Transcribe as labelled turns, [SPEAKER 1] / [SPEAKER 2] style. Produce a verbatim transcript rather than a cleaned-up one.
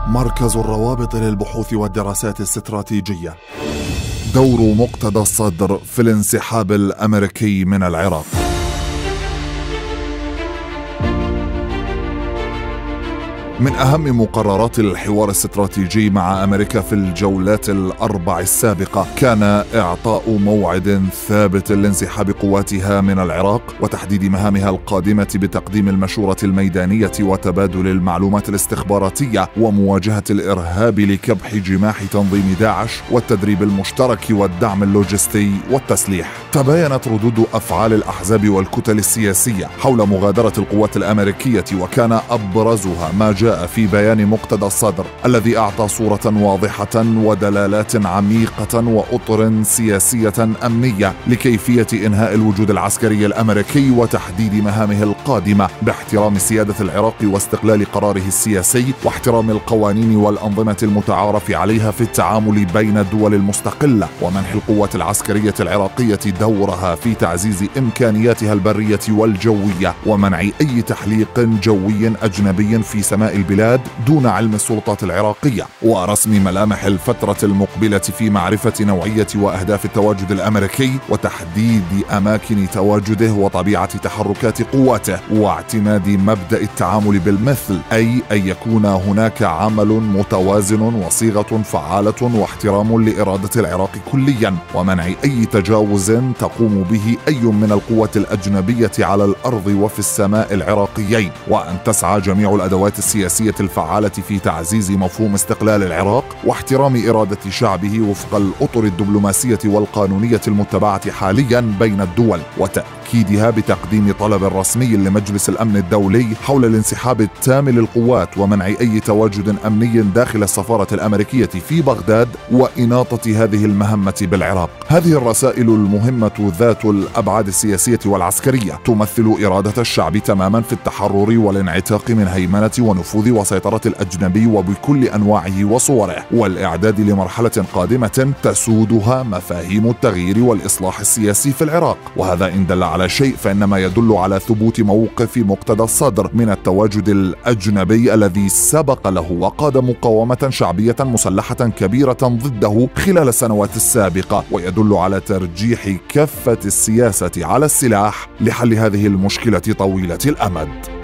[SPEAKER 1] مركز الروابط للبحوث والدراسات الاستراتيجية. دور مقتدى الصدر في الانسحاب الأمريكي من العراق. من أهم مقررات الحوار الاستراتيجي مع أمريكا في الجولات الأربع السابقة كان إعطاء موعد ثابت لانسحاب قواتها من العراق وتحديد مهامها القادمة بتقديم المشورة الميدانية وتبادل المعلومات الاستخباراتية ومواجهة الإرهاب لكبح جماح تنظيم داعش والتدريب المشترك والدعم اللوجستي والتسليح. تباينت ردود أفعال الأحزاب والكتل السياسية حول مغادرة القوات الأمريكية، وكان أبرزها ما جاء في بيان مقتدى الصدر الذي أعطى صورة واضحة ودلالات عميقة وأطر سياسية أمنية لكيفية إنهاء الوجود العسكري الأمريكي وتحديد مهامه القادمة باحترام سيادة العراق واستقلال قراره السياسي واحترام القوانين والأنظمة المتعارف عليها في التعامل بين الدول المستقلة، ومنح القوات العسكرية العراقية دورها في تعزيز إمكانياتها البرية والجوية ومنع أي تحليق جوي أجنبي في سماء البلاد دون علم السلطات العراقية، ورسم ملامح الفترة المقبلة في معرفة نوعية وأهداف التواجد الأمريكي وتحديد أماكن تواجده وطبيعة تحركات قواته، واعتماد مبدأ التعامل بالمثل، أي أن يكون هناك عمل متوازن وصيغة فعالة واحترام لإرادة العراق كليا، ومنع أي تجاوز تقوم به أي من القوات الأجنبية على الأرض وفي السماء العراقيين، وأن تسعى جميع الأدوات السياسية الفعالة في تعزيز مفهوم استقلال العراق واحترام إرادة شعبه وفق الأطر الدبلوماسية والقانونية المتبعة حاليا بين الدول، وتأكيدها بتقديم طلب رسمي لمجلس الأمن الدولي حول الانسحاب التام للقوات ومنع أي تواجد أمني داخل السفارة الأمريكية في بغداد وإناطة هذه المهمة بالعراق. هذه الرسائل المهمة ذات الأبعاد السياسية والعسكرية تمثل إرادة الشعب تماما في التحرر والانعتاق من هيمنة ونفوذ وسيطرة الأجنبي وبكل أنواعه وصوره، والإعداد لمرحلة قادمة تسودها مفاهيم التغيير والإصلاح السياسي في العراق. وهذا إن دل على شيء فإنما يدل على ثبوت موقف مقتدى الصدر من التواجد الأجنبي الذي سبق له وقاد مقاومة شعبية مسلحة كبيرة ضده خلال السنوات السابقة، ويدل على ترجيح كفة السياسة على السلاح لحل هذه المشكلة طويلة الأمد.